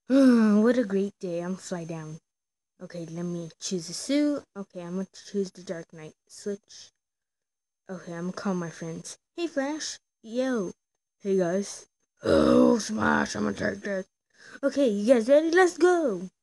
What a great day. I'm fly down. Okay, let me choose a suit. Okay, I'm gonna choose the Dark Knight. Switch. Okay, I'm gonna call my friends. Hey, Flash. Yo. Hey, guys. Oh, Smash, I'm gonna take this. Okay, you guys ready? Let's go.